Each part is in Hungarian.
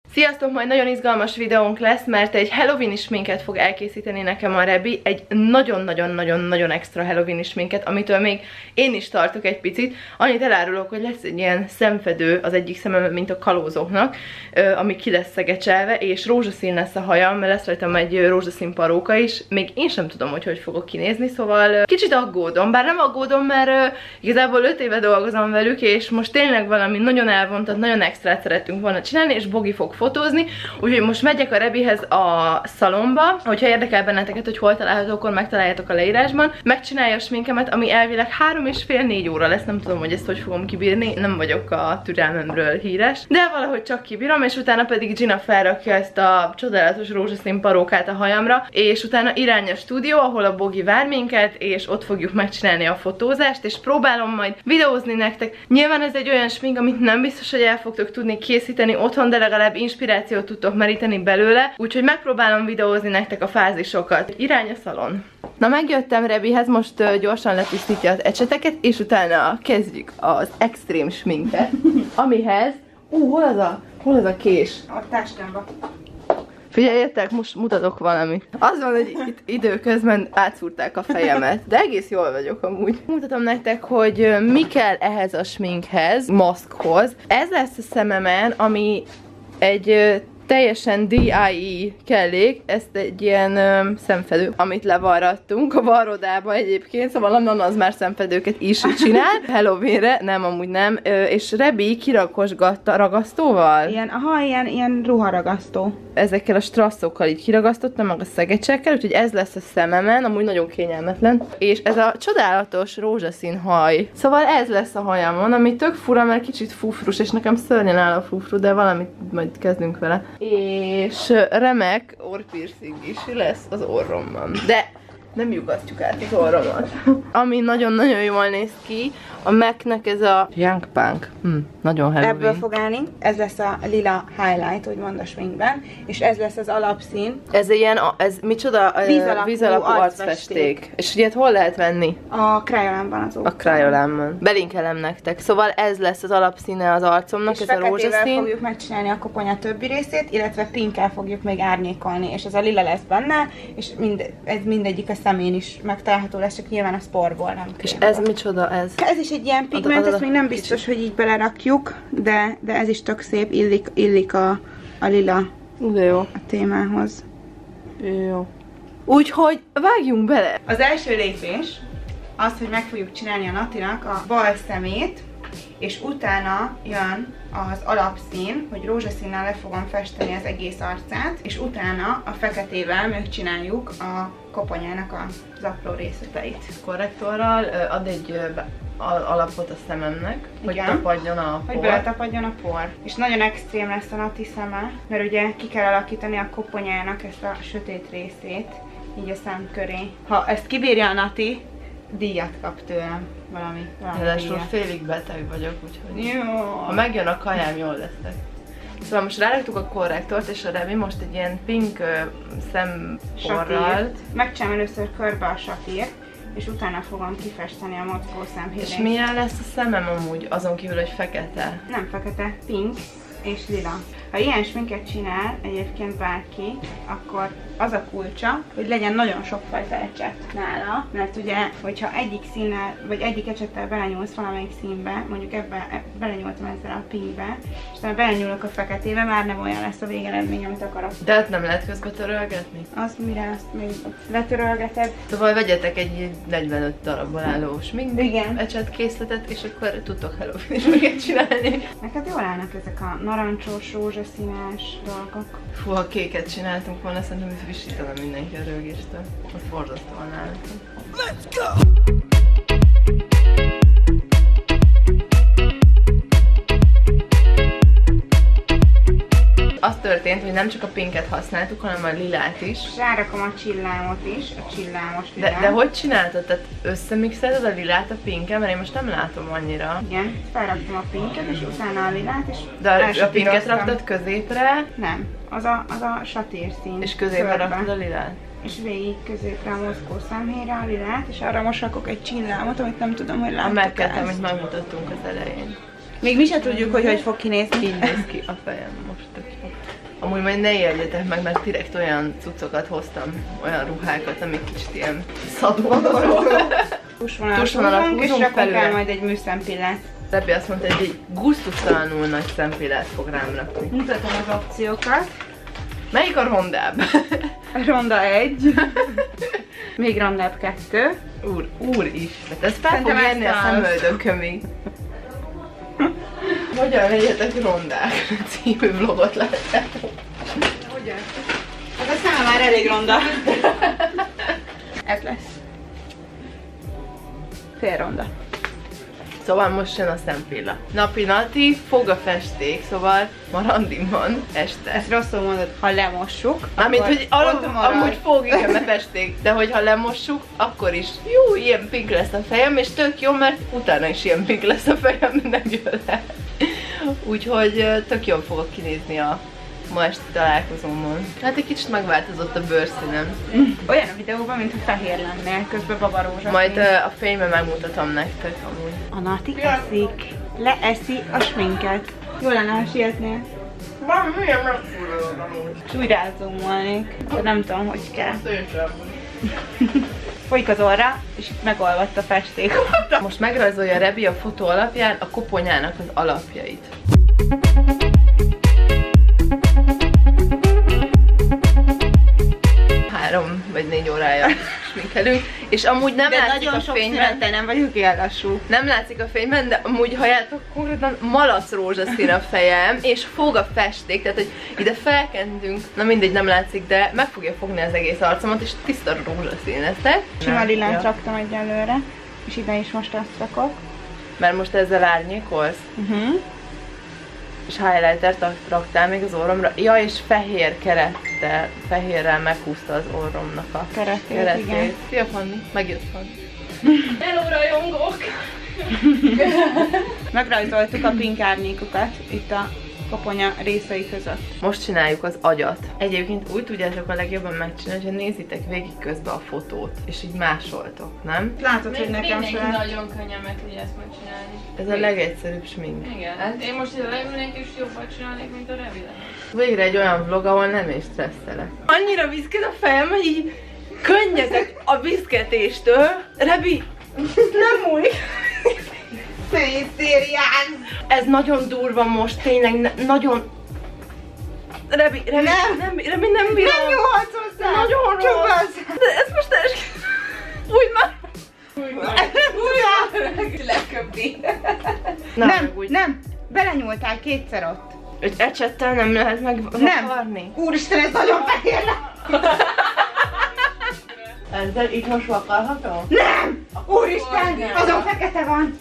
Sziasztok, majd nagyon izgalmas videónk lesz, mert egy Halloween sminket fog elkészíteni nekem a Rebi, egy nagyon-nagyon-nagyon-nagyon extra Halloween sminket, amitől még én is tartok egy picit. Annyit elárulok, hogy lesz egy ilyen szemfedő az egyik szemem, mint a kalózoknak, ami ki lesz szegecselve, és rózsaszín lesz a hajam, mert lesz rajtam egy rózsaszín paróka is. Még én sem tudom, hogy fogok kinézni, szóval kicsit aggódom, bár nem aggódom, mert igazából 5 éve dolgozom velük, és most tényleg valami nagyon elvontat, nagyon extrát szerettünk volna csinálni, és Bogi fog fotózni, úgyhogy most megyek a Rebihez a szalomba, hogyha érdekel benneteket, hogy hol található, akkor megtaláljátok a leírásban. Megcsinálja a sminkemet, ami elvileg 3,5-4 óra lesz, nem tudom, hogy ezt hogy fogom kibírni, nem vagyok a türelmemről híres, de valahogy csak kibírom, és utána pedig Gina felrakja ezt a csodálatos rózsaszín parókát a hajamra, és utána irány a stúdió, ahol a Bogi vár minket, és ott fogjuk megcsinálni a fotózást, és próbálom majd videózni nektek. Nyilván ez egy olyan smink, amit nem biztos, hogy el fogtok tudni készíteni otthon, de legalább inspirációt tudtok meríteni belőle, úgyhogy megpróbálom videózni nektek a fázisokat. Irány a szalon. Na, megjöttem Rebihez, most gyorsan letisztítja az ecseteket, és utána kezdjük az extrém sminket, amihez... hol az a kés? A táskámba. Figyeljetek, most mutatok valamit. Az van, hogy itt időközben átszúrták a fejemet, de egész jól vagyok amúgy. Mutatom nektek, hogy mi kell ehhez a sminkhez, maszkhoz. Ez lesz a szememen, ami egy teljesen DIY kellék, ezt egy ilyen szemfedő, amit levarrattunk a varrodába egyébként, szóval onnan az már szemfedőket is csinál. Halloweenre, nem, amúgy nem, és Rebi kirakosgatta ragasztóval. Ilyen ruharagasztó. Ezekkel a strasszokkal így kiragasztottam, meg a szegecsekkel, úgyhogy ez lesz a szememen, amúgy nagyon kényelmetlen. És ez a csodálatos rózsaszín haj. Szóval ez lesz a hajamon, ami tök fura, mert kicsit fufrus, és nekem szörnyen áll a fufru, de valamit majd kezdünk vele. És remek orrpiercing is lesz az orromban. De nem lyukasztjuk át az orromat. Ami nagyon-nagyon jól néz ki, a MAC-nek ez a Young Punk. Nagyon Halloween. Ebből fog állni. Ez lesz a lila highlight, úgymond a sminkben, és ez lesz az alapszín. Ez ilyen, ez micsoda? Vízalapú arcfesték. És ugye hol lehet venni? A Crayolámban az A Crayolámban. Belinkelem nektek. Szóval ez lesz az alapszíne az arcomnak, és ez a rózsaszín. És feketével fogjuk megcsinálni a koponya többi részét, illetve pinkkel fogjuk még árnyékolni, és ez a lila lesz benne, és ez mindegyik a szemén is megtalálható lesz, csak nyilván a sporból nem. És ez micsoda ez? Ez is egy ilyen pigment, ezt még nem biztos, hogy így belerakjuk, de ez is tök szép, illik a lila jó. A témához. Jó. Úgyhogy vágjunk bele! Az első lépés az, hogy meg fogjuk csinálni a Natinak a bal szemét, és utána jön az alapszín, hogy rózsaszínnel le fogom festeni az egész arcát, és utána a feketével megcsináljuk a koponyának az apró részleteit. Korrektorral ad egy alapot a szememnek, hogy tapadjon a por. Hogy beletapadjon a por. És nagyon extrém lesz a Nati szeme, mert ugye ki kell alakítani a koponyának ezt a sötét részét, így a szem köré. Ha ezt kibírja a Nati, díjat kap tőlem. Valami Ráadásul félig beteg vagyok, úgyhogy jó. Ha megjön a kajám, jól leszek. Szóval most ráraktuk a korrektort, és a Rebi most egy ilyen pink szemporral. Megcsinálom először körbe a satírt, és utána fogom kifesteni a mozgó szemhéját. És milyen lesz a szemem amúgy, azon kívül, hogy fekete? Nem fekete, pink és lila. Ha ilyen sminket csinál egyébként bárki, akkor az a kulcsa, hogy legyen nagyon sokfajta ecset nála, mert ugye, hogyha egyik színnel, vagy egyik ecsettel belenyúlsz valamelyik színbe, mondjuk ebbe belenyúltam ezzel a pinkbe, és aztán belenyúlok a feketébe, már nem olyan lesz a végeredmény, amit akarok. De hát nem lehet közbe törölgetni? Az mire azt még letörölgeted. Szóval vegyetek egy 45 darabból álló smink ecset készletet, és akkor tudtok Halloween sminket csinálni. Neked jól állnak ezek a narancsos, rózsaszínes dolgok. Fú, ha kéket csináltunk volna, szerintem ez visítanom mindenki a rögéstől. Az borzasztóan állnak. Let's go! Az történt, hogy nem csak a pinket használtuk, hanem a lilát is. Rárakom a csillámot is, a csillámos lilát. De hogy csináltad? Tehát összemixelted a lilát a pinkkel? Mert én most nem látom annyira. Igen, felraktam a pinket, és utána a lilát, és de a pinket raktad középre? Nem, az a satír szín. És középre raktad a lilát? És végig középre a mozgó szemhéjre a lilát, és arra most rakok egy csillámot, amit nem tudom, hogy láttuk. A megket, amit megmutattunk az elején. Még mi se tudjuk, hogy fog kinézni. Így néz ki a fejem most. Amúgy majd ne éljetek meg, mert direkt olyan cuccokat hoztam, olyan ruhákat, amik kicsit ilyen szadóak. Tusvonalat húzunk, és rakunk el majd egy műszempillát. Rebi azt mondta, hogy egy gusztustalanul nagy szempillát fog rám rakni. Mutatom az opciókat. Melyik a rondább? Ronda 1. Még rondább 2. Úr is. Hát ez fel fog érni a szemöldökömig. Hogyan legyetek rondák? Című vlogot látták. Hogyan? Hát a szám már elég ronda. Ez lesz. Fél ronda. Szóval most jön a szempilla. Napi fogafesték, szóval ma randin van este. Ezt rosszul mondod, ha lemossuk. Mármint, hogy amúgy fog, igen, mert festék, de hogyha lemossuk, akkor is jó, ilyen pink lesz a fejem, és tök jó, mert utána is ilyen pink lesz a fejem, nem jön le. Úgyhogy tök jól fogok kinézni a ma esti találkozómon. Hát egy kicsit megváltozott a bőrszínem. Olyan a videóban, mintha fehér lennél, közben babarózsa. Majd a fényben megmutatom nektek amúgy. A Nati eszik, leeszi a sminket. Jó lenne, ha sietnél. Van, milyen megfúrolod amúgy. És úgy rázumolnék, de nem tudom, hogy kell. Folyik az orra, és itt megolvadt a festék. Most megrajzolja Rebi a fotó alapján a koponyának az alapjait. 3 vagy 4 órája sminkelünk, és amúgy nem látszik a fényben. De nem vagyok ilyen lassú. Nem látszik a fényben, de amúgy halljátok, konkrétan malac rózsaszín a fejem, és fog a festék, tehát hogy ide felkentünk, na mindegy, nem látszik, de meg fogja fogni az egész arcomat, és tiszta rózsaszín leszek. Sima lilát raktam egyelőre, és ide is most azt rakok. Mert most ezzel árnyékolsz? És highlightert raktál még az orromra. Ja, és fehér kerettel, fehérrel meghúzta az orromnak a keretét. Igen. Szia, Fanni, megjött Fanni. Hello, rajongók! Megrajzoltuk a pink árnyékokat itt a koponya részei között. Most csináljuk az agyat. Egyébként úgy tudjátok a legjobban megcsinálni, hogy nézitek végig közben a fotót, és így másoltok, nem? Látod, hogy nekem sem. Nagyon könnyen meg tudja ezt megcsinálni. Ez a legegyszerűbb smink. Igen. Hát én most ide leülnék és jobban csinálnék, mint a Rebi. Végre egy olyan vlog, ahol nem is stresszelek. Annyira viszket a fejem, hogy így könnyezek a viszketéstől. Rebi, nem múlik. Ez nagyon durva most, tényleg nagyon... Rebi, nem bírom. Nem nyúlhatsz hozzá! Nagyon rossz! De ez most úgy már... Leköpni. Nem! Belenyúltál kétszer ott. Egy ecsettel nem lehet megvarni? Úristen, ez nagyon fehér lett! Ezzel itt most vakarható? Nem! Úristen, azon fekete van!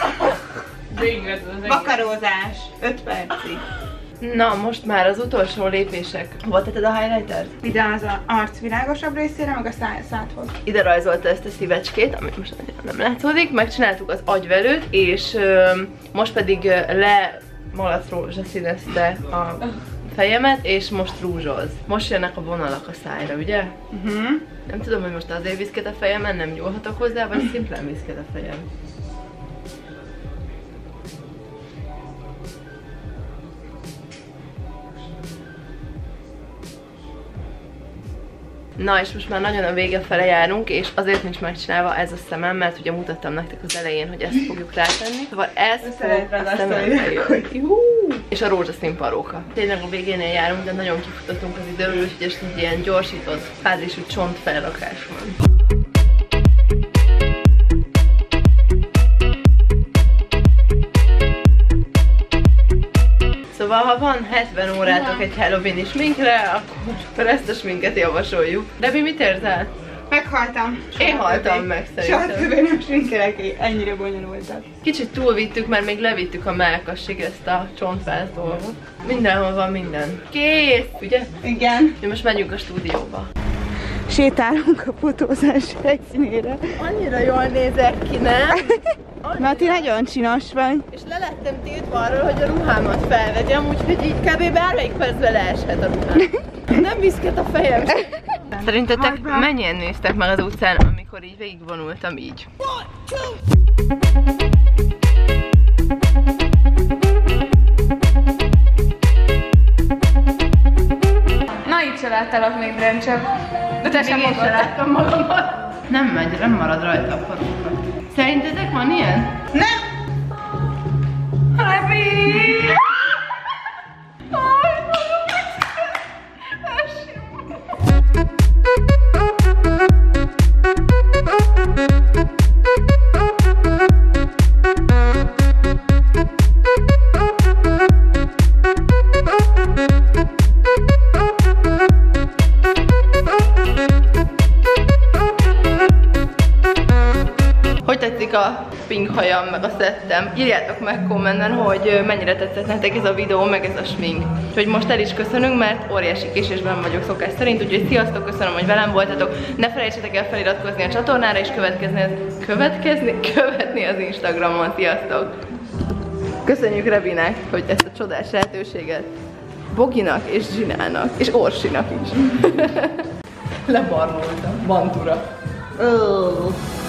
Vakarózás. 5 percig. Na, most már az utolsó lépések. Hova tetted a highlightert? Ide az arc világosabb részére, meg a szádhoz. Ide rajzolta ezt a szívecskét, amit most nem látszódik. Megcsináltuk az agyvelőt, és most pedig malac rózsaszínezte a fejemet, és most rúzsoz. Most jönnek a vonalak a szájra, ugye? Nem tudom, hogy most azért viszket a fejemen, nem nyúlhatok hozzá, vagy szimplán viszket a fejem. Na, és most már nagyon a vége fele járunk, és azért nincs megcsinálva ez a szemem, mert ugye mutattam nektek az elején, hogy ezt fogjuk rátenni. Szóval ez fog a szemembe jönni. És a rózsaszín paróka. Tényleg a végénél járunk, de nagyon kifutottunk az időről, úgyhogy ezt így ilyen gyorsított, fázisú csontfelrakás van. Szóval, ha van 70 órátok egy Halloween-i sminkre, akkor ezt a sminket javasoljuk. Rebi, mit érzel? Meghaltam. Én haltam meg szerintem. Soha többé nem sminkelek ennyire bonyolultat. Kicsit túlvittük, mert még levittük a mellkasig ezt a csontváz dolgot. Mindenhol van minden. Kész, ugye? Igen. Mi most megyünk a stúdióba. Sétálunk a fotózás helyszínére. Annyira jól nézek ki, nem? Mati nagyon csinos vagy. És le lettem tiltva arról, hogy a ruhámat felvegyem, úgyhogy így kb. Bármelyik percben leeshet a ruhám. Nem viszket a fejem. Szerintetek mennyien néztek meg az utcán, amikor így végigvonultam így? se láttalak még Drencsen. De te sem én sem akartál. láttam magamat. Nem megy, nem marad rajta a paróka. Szerintetek van ilyen? Nem! Happy! Hogy tetszik a pink hajam, meg a szettem? Írjátok meg kommentben, hogy mennyire tetszett nektek ez a videó, meg ez a smink. Úgyhogy most el is köszönünk, mert óriási késésben vagyok szokás szerint, úgyhogy sziasztok, köszönöm, hogy velem voltatok. Ne felejtsetek el feliratkozni a csatornára, és követni az Instagramon. Sziasztok! Köszönjük Rebinek, hogy ezt a csodás lehetőséget Boginak és Zsinának, és Orsinak is. Lebarnoltam, Bantura.